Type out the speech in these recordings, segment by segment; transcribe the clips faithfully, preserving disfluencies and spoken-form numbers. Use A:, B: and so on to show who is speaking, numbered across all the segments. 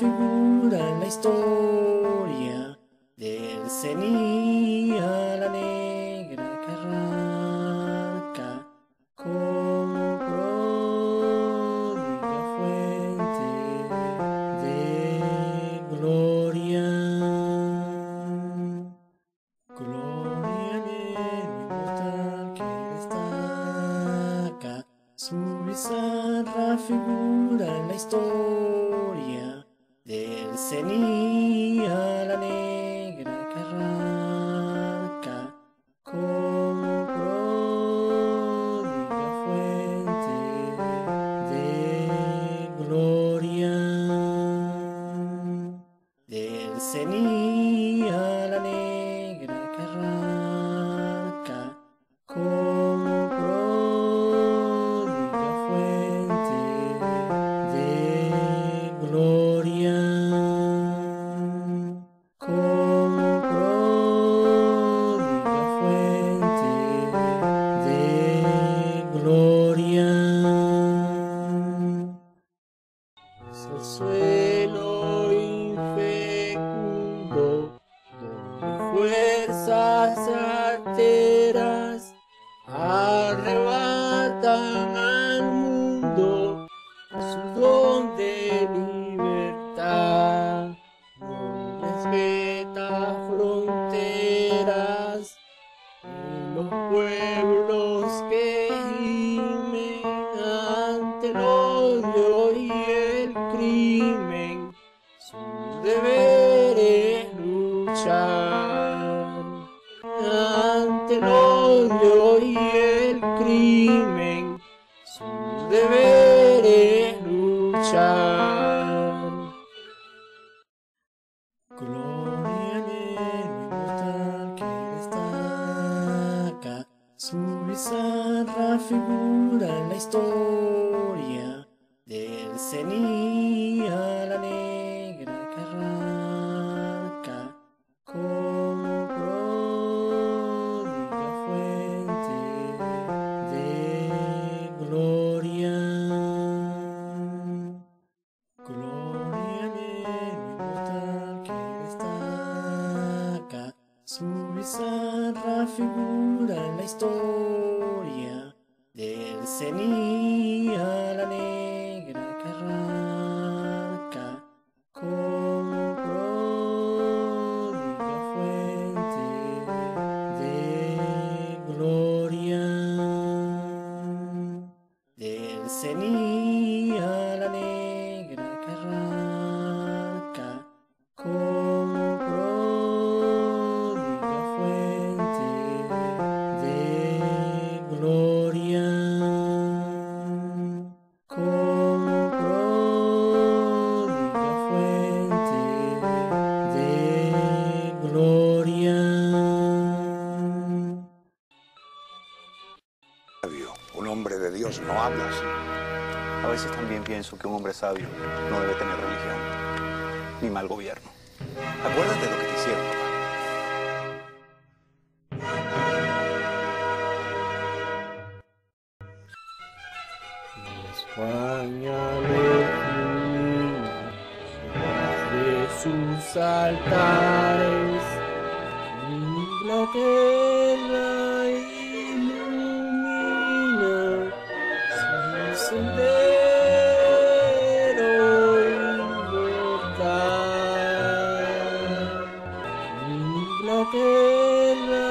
A: figura en la historia del Cenía, la negra carraca, como pródiga fuente de gloria. Gloria en el inmortal que destaca, su bizarra figura en la historia del Cenía, la negra carraca, como pródiga fuente de gloria. Del Cenía, la negra carraca, como pródiga fuente de gloria, como pródiga fuente de gloria. Es el suelo infecundo donde fuerzas arteras arrebatan al mundo su don de libertad, no respeta fronteras y los pueblos que gimen ante el odio y el crimen, su deber es luchar ante el odio y el crimen, su deber es luchar. Gloria en el inmortal que destaca, su bizarra figura en la historia del Cenía, la negra carraca, como pródiga fuente de gloria. Gloria en el inmortal que destaca, su bizarra figura en la historia del Cenía, la negra carraca, como pródiga fuente de gloria. Del Cenía, la negra carraca, como pródiga fuente de gloria, como pródiga fuente de gloria.
B: Un hombre de Dios no habla así.
C: A veces también pienso que un hombre sabio no debe tener religión, ni mal gobierno. Acuérdate de lo que te hicieron, papá.
A: España ilumina de sus altares, Inglaterra ilumina su sendero inmortal. Inglaterra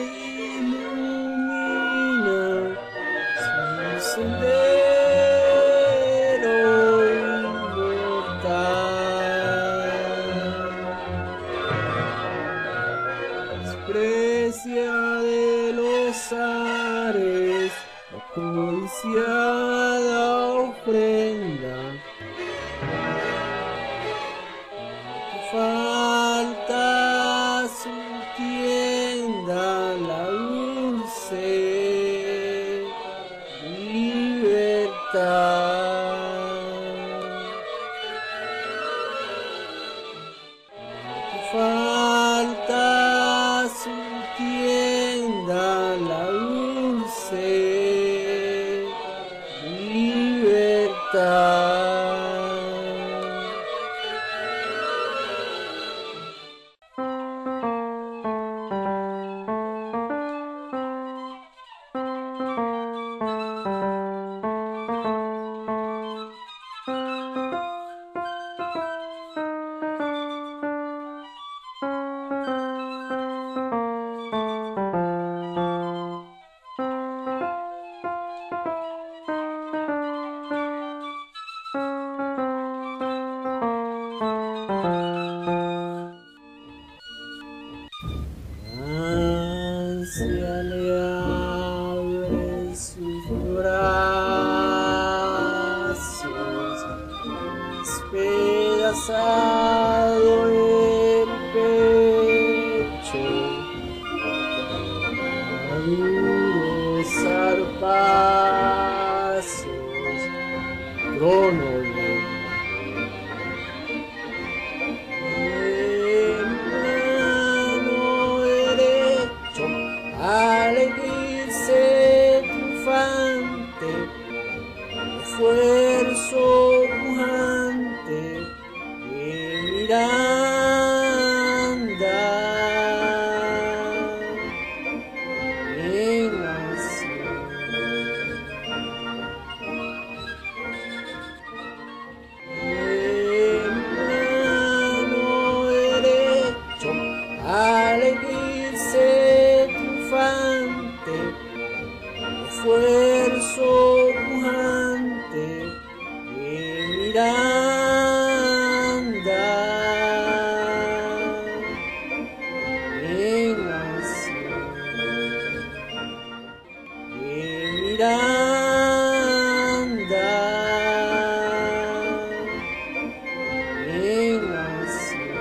A: ilumina su sendero inmortal. Desprecia de los zares la codiciada ofrenda. No falta su tienda, la dulce libertad. No falta su tienda, la dulce libertad. atravesado el pecho, maduros zarpazos, cronólogos. Alegrice triunfante, esfuerzo pujante de Miranda en acción. En mano derecho, alegrice triunfante, esfuerzo pujante de Miranda en acción, de Miranda en acción.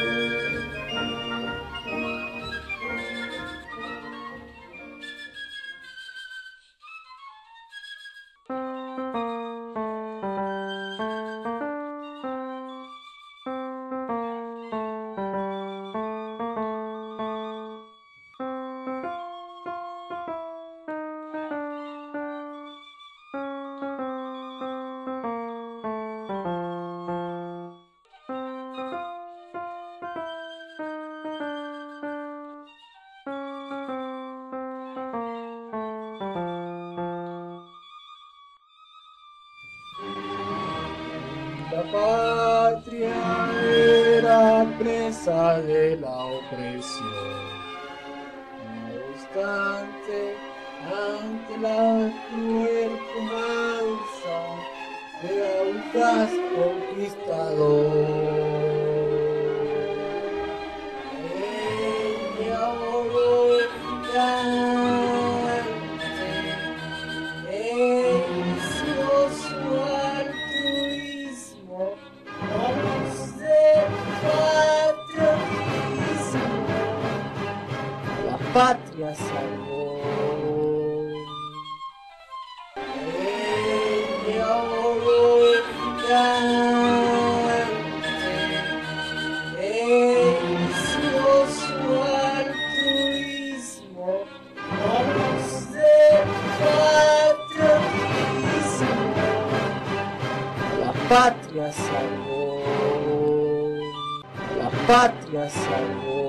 A: La patria era presa de la opresión, no obstante, ante la cruel pujanza de audaz conquistador, ella ahogó el gigante, inició su altruismo, vamos de patriotismo, la patria salvó. Ella ahogó el gigante, inició su altruismo, vamos de patriotismo, la patria salvó, la patria salvó.